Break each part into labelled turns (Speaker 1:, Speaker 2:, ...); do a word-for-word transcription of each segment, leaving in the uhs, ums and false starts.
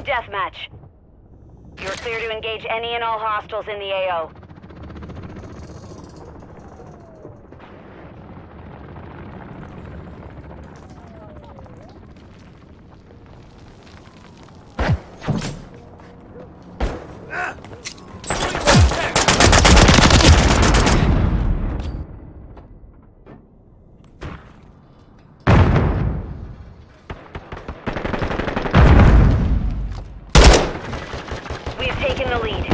Speaker 1: Deathmatch. You're clear to engage any and all hostiles in the A O. We have taken the lead.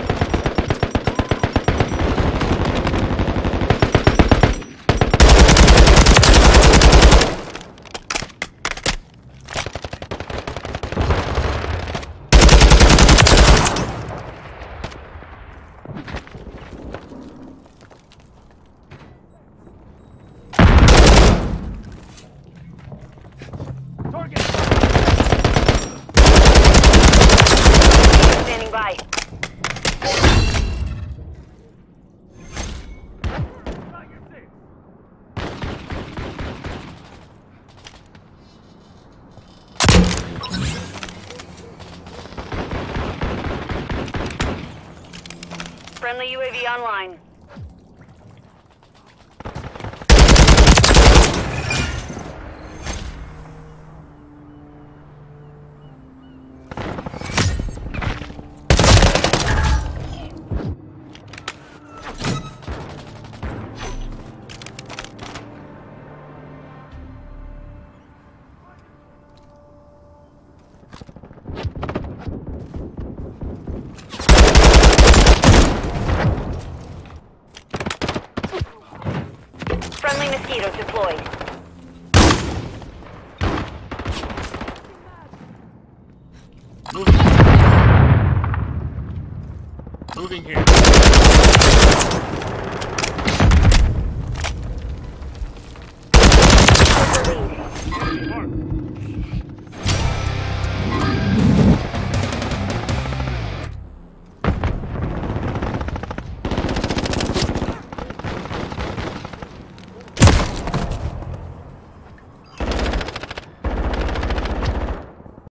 Speaker 1: Standing by. Friendly U A V online. Friendly mosquito deployed.
Speaker 2: Moving. Moving here.